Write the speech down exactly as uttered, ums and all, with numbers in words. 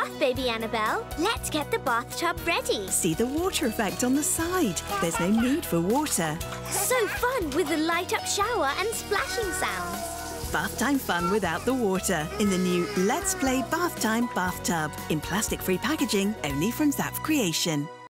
bath, Baby Annabell. Let's get the bathtub ready. See the water effect on the side. There's no need for water. So fun with the light-up shower and splashing sounds. Bath time fun without the water in the new Let's Play Bath Time bathtub in plastic-free packaging only from Zap Creation.